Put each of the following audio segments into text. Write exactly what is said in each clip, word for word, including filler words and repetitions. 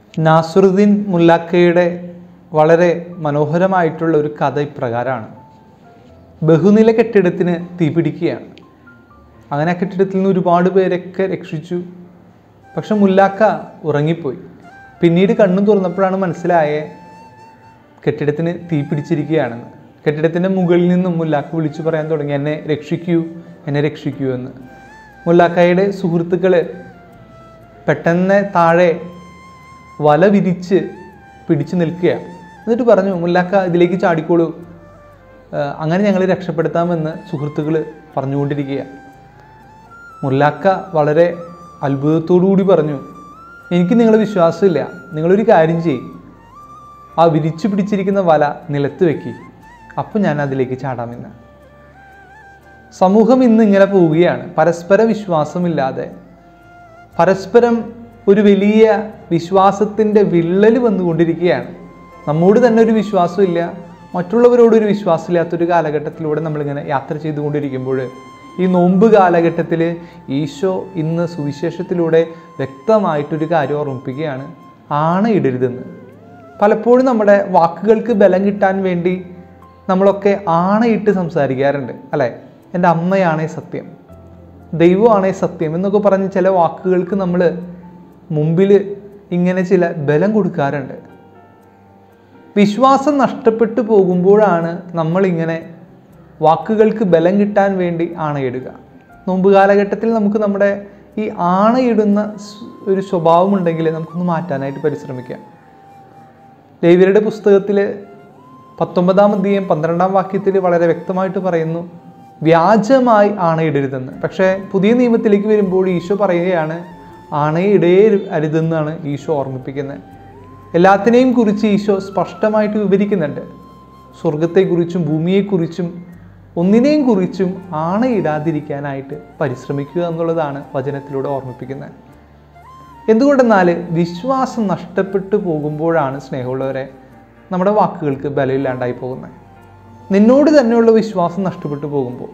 നാസറുദ്ദീൻ മുല്ലാക്കയുടെ വളരെ മനോഹരമായിട്ടുള്ള ഒരു കഥ ഇപ്രകാരമാണ്. ബഹുനില കെട്ടിടത്തിന് തീപിടിക്കുകയാണ്. അങ്ങനെ ആ കെട്ടിടത്തിൽ നിന്ന് ഒരുപാട് പേരൊക്കെ രക്ഷിച്ചു. പക്ഷെ മുല്ലാക്ക ഉറങ്ങിപ്പോയി. പിന്നീട് കണ്ണു തുറന്നപ്പോഴാണ് മനസ്സിലായ കെട്ടിടത്തിന് തീ പിടിച്ചിരിക്കുകയാണെന്ന്. കെട്ടിടത്തിൻ്റെ മുകളിൽ നിന്നും മുല്ലാക്ക വിളിച്ചു പറയാൻ തുടങ്ങി, എന്നെ രക്ഷിക്കൂ, എന്നെ രക്ഷിക്കൂ എന്ന്. മുല്ലാക്കയുടെ സുഹൃത്തുക്കൾ പെട്ടെന്ന് താഴെ വല വിരിച്ച് പിടിച്ചു നിൽക്കുക. എന്നിട്ട് പറഞ്ഞു, മുല്ലാക്ക ഇതിലേക്ക് ചാടിക്കോളൂ, അങ്ങനെ ഞങ്ങൾ രക്ഷപ്പെടുത്താമെന്ന് സുഹൃത്തുക്കൾ പറഞ്ഞുകൊണ്ടിരിക്കുക. മുല്ലാക്ക വളരെ അത്ഭുതത്തോടുകൂടി പറഞ്ഞു, എനിക്ക് നിങ്ങളെ വിശ്വാസമില്ല, നിങ്ങളൊരു കാര്യം ചെയ്യും, ആ വിരിച്ചു പിടിച്ചിരിക്കുന്ന വല നിലത്ത് വെക്കി, അപ്പം ഞാൻ അതിലേക്ക് ചാടാമെന്ന്. സമൂഹം ഇന്ന് ഇങ്ങനെ പോവുകയാണ്. പരസ്പര വിശ്വാസമില്ലാതെ, പരസ്പരം ഒരു വലിയ വിശ്വാസത്തിൻ്റെ വിള്ളൽ വന്നുകൊണ്ടിരിക്കുകയാണ്. നമ്മോട് തന്നെ ഒരു വിശ്വാസമില്ല, മറ്റുള്ളവരോടൊരു വിശ്വാസമില്ലാത്തൊരു കാലഘട്ടത്തിലൂടെ നമ്മളിങ്ങനെ യാത്ര ചെയ്തുകൊണ്ടിരിക്കുമ്പോൾ ഈ നോമ്പ് കാലഘട്ടത്തിൽ ഈശോ ഇന്ന് സുവിശേഷത്തിലൂടെ വ്യക്തമായിട്ടൊരു കാര്യം ഓർമ്മിപ്പിക്കുകയാണ്, ആണയിടരുതെന്ന്. പലപ്പോഴും നമ്മുടെ വാക്കുകൾക്ക് ബലം കിട്ടാൻ വേണ്ടി നമ്മളൊക്കെ ആണയിട്ട് സംസാരിക്കാറുണ്ട്, അല്ലേ? എൻ്റെ അമ്മയാണേ സത്യം, ദൈവമാണേ സത്യം എന്നൊക്കെ പറഞ്ഞ് ചില വാക്കുകൾക്ക് നമ്മൾ മുമ്പിൽ ഇങ്ങനെ ചില ബലം കൊടുക്കാറുണ്ട്. വിശ്വാസം നഷ്ടപ്പെട്ടു പോകുമ്പോഴാണ് നമ്മളിങ്ങനെ വാക്കുകൾക്ക് ബലം കിട്ടാൻ വേണ്ടി ആണയിടുക. നോമ്പ് കാലഘട്ടത്തിൽ നമുക്ക് നമ്മുടെ ഈ ആണയിടുന്ന ഒരു സ്വഭാവമുണ്ടെങ്കിൽ നമുക്കൊന്ന് മാറ്റാനായിട്ട് പരിശ്രമിക്കാം. ലേവ്യരുടെ പുസ്തകത്തിൽ പത്തൊമ്പതാം അധ്യായം പന്ത്രണ്ടാം വാക്യത്തിൽ വളരെ വ്യക്തമായിട്ട് പറയുന്നു, വ്യാജമായി ആണയിടരുതെന്ന്. പക്ഷേ പുതിയ നിയമത്തിലേക്ക് വരുമ്പോൾ ഈശോ പറയുകയാണ്, ആണയിടേ അരുതെന്നാണ് ഈശോ ഓർമ്മിപ്പിക്കുന്നത്. എല്ലാത്തിനെയും കുറിച്ച് ഈശോ സ്പഷ്ടമായിട്ട് വിവരിക്കുന്നുണ്ട്. സ്വർഗത്തെക്കുറിച്ചും ഭൂമിയെക്കുറിച്ചും ഒന്നിനെയും കുറിച്ചും ആണയിടാതിരിക്കാനായിട്ട് പരിശ്രമിക്കുക എന്നുള്ളതാണ് വചനത്തിലൂടെ ഓർമ്മിപ്പിക്കുന്നത്. എന്തുകൊണ്ടെന്നാൽ വിശ്വാസം നഷ്ടപ്പെട്ടു പോകുമ്പോഴാണ് സ്നേഹമുള്ളവരെ നമ്മുടെ വാക്കുകൾക്ക് ബലമില്ലാണ്ടായി പോകുന്നത്. നിന്നോട് തന്നെയുള്ള വിശ്വാസം നഷ്ടപ്പെട്ടു പോകുമ്പോൾ,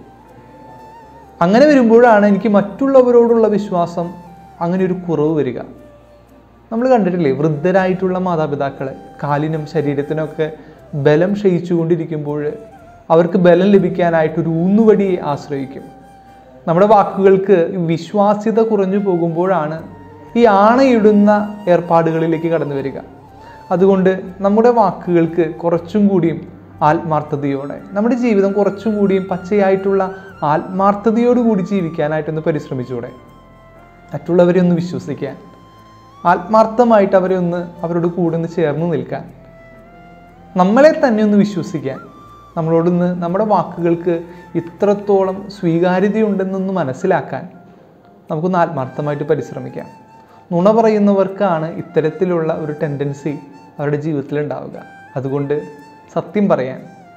അങ്ങനെ വരുമ്പോഴാണ് എനിക്ക് മറ്റുള്ളവരോടുള്ള വിശ്വാസം അങ്ങനെ ഒരു കുറവ് വരിക. നമ്മൾ കണ്ടിട്ടില്ലേ, വൃദ്ധരായിട്ടുള്ള മാതാപിതാക്കളെ കാലിനും ശരീരത്തിനൊക്കെ ബലം ക്ഷയിച്ചു കൊണ്ടിരിക്കുമ്പോൾ അവർക്ക് ബലം ലഭിക്കാനായിട്ടൊരു ഊന്നുവടിയെ ആശ്രയിക്കും. നമ്മുടെ വാക്കുകൾക്ക് വിശ്വാസ്യത കുറഞ്ഞു പോകുമ്പോഴാണ് ഈ ആണയിടുന്ന ഏർപ്പാടുകളിലേക്ക് കടന്നു വരിക. അതുകൊണ്ട് നമ്മുടെ വാക്കുകൾക്ക് കുറച്ചും കൂടിയും ആത്മാർത്ഥതയോടെ, നമ്മുടെ ജീവിതം കുറച്ചും കൂടിയും പച്ചയായിട്ടുള്ള ആത്മാർത്ഥതയോടുകൂടി ജീവിക്കാനായിട്ടൊന്ന് പരിശ്രമിച്ചൂടെ? മറ്റുള്ളവരെ ഒന്ന് വിശ്വസിക്കാൻ, ആത്മാർത്ഥമായിട്ട് അവരെ ഒന്ന് അവരോട് കൂടെ ഒന്ന് ചേർന്ന് നിൽക്കാൻ, നമ്മളെ തന്നെ ഒന്ന് വിശ്വസിക്കാൻ, നമ്മളോടൊന്ന് നമ്മുടെ വാക്കുകൾക്ക് ഇത്രത്തോളം സ്വീകാര്യതയുണ്ടെന്നൊന്ന് മനസ്സിലാക്കാൻ നമുക്കൊന്ന് ആത്മാർത്ഥമായിട്ട് പരിശ്രമിക്കാം. നുണ പറയുന്നവർക്കാണ് ഇത്തരത്തിലുള്ള ഒരു ടെൻഡൻസി അവരുടെ ജീവിതത്തിൽ ഉണ്ടാവുക. അതുകൊണ്ട് സത്യം പറയാൻ,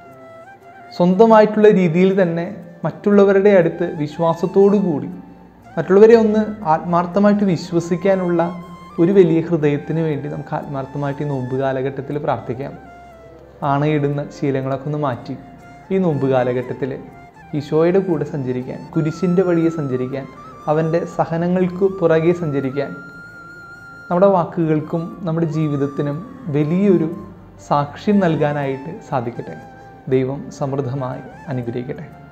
സ്വന്തമായിട്ടുള്ള രീതിയിൽ തന്നെ മറ്റുള്ളവരുടെ അടുത്ത് വിശ്വാസത്തോടു കൂടി മറ്റുള്ളവരെ ഒന്ന് ആത്മാർത്ഥമായിട്ട് വിശ്വസിക്കാനുള്ള ഒരു വലിയ ഹൃദയത്തിന് വേണ്ടി നമുക്ക് ആത്മാർത്ഥമായിട്ട് ഈ നോമ്പ് കാലഘട്ടത്തിൽ പ്രാർത്ഥിക്കാം. ആണയിടുന്ന ശീലങ്ങളൊക്കെ ഒന്ന് മാറ്റി ഈ നോമ്പ് കാലഘട്ടത്തിൽ ഈശോയുടെ കൂടെ സഞ്ചരിക്കാൻ, കുരിശിൻ്റെ വഴിയെ സഞ്ചരിക്കാൻ, അവൻ്റെ സഹനങ്ങൾക്ക് പുറകെ സഞ്ചരിക്കാൻ നമ്മുടെ വാക്കുകൾക്കും നമ്മുടെ ജീവിതത്തിനും വലിയൊരു സാക്ഷ്യം നൽകാനായിട്ട് സാധിക്കട്ടെ. ദൈവം സമൃദ്ധമായി അനുഗ്രഹിക്കട്ടെ.